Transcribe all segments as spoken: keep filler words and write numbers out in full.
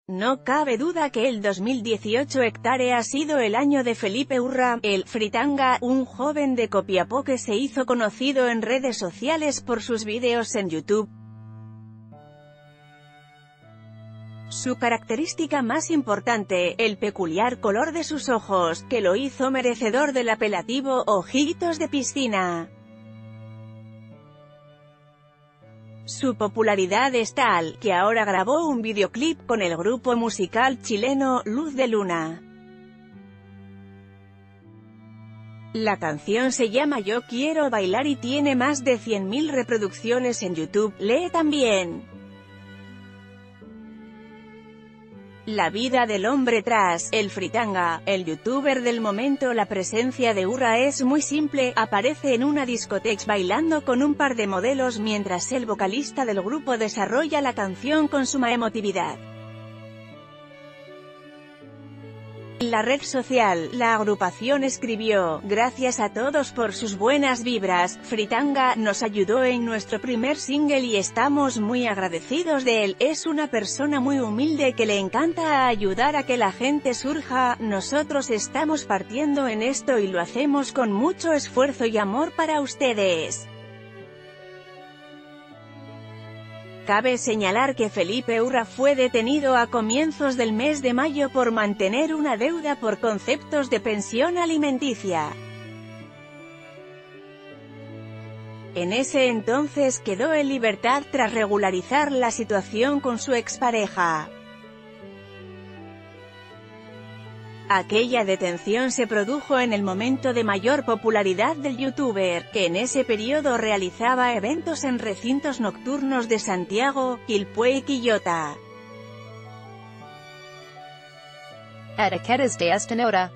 No cabe duda que el dos mil dieciocho hectárea ha sido el año de Felipe Urra, el Fritanga, un joven de Copiapó que se hizo conocido en redes sociales por sus vídeos en YouTube. Su característica más importante, el peculiar color de sus ojos, que lo hizo merecedor del apelativo «ojitos de piscina». Su popularidad es tal, que ahora grabó un videoclip con el grupo musical chileno, Luz de Luna. La canción se llama Yo Quiero Bailar y tiene más de cien mil reproducciones en YouTube. Lee también. La vida del hombre tras el Fritanga, el youtuber del momento. La presencia de Urra es muy simple, aparece en una discoteca bailando con un par de modelos mientras el vocalista del grupo desarrolla la canción con suma emotividad. En la red social, la agrupación escribió: «Gracias a todos por sus buenas vibras, Fritanga nos ayudó en nuestro primer single y estamos muy agradecidos de él, es una persona muy humilde que le encanta ayudar a que la gente surja, nosotros estamos partiendo en esto y lo hacemos con mucho esfuerzo y amor para ustedes». Cabe señalar que Felipe Urra fue detenido a comienzos del mes de mayo por mantener una deuda por conceptos de pensión alimenticia. En ese entonces quedó en libertad tras regularizar la situación con su expareja. Aquella detención se produjo en el momento de mayor popularidad del youtuber, que en ese periodo realizaba eventos en recintos nocturnos de Santiago, Quilpué y Quillota. Etiquetas de esta nota.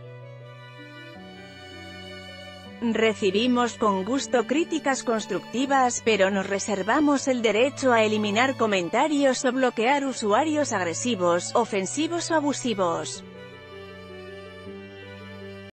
Recibimos con gusto críticas constructivas, pero nos reservamos el derecho a eliminar comentarios o bloquear usuarios agresivos, ofensivos o abusivos.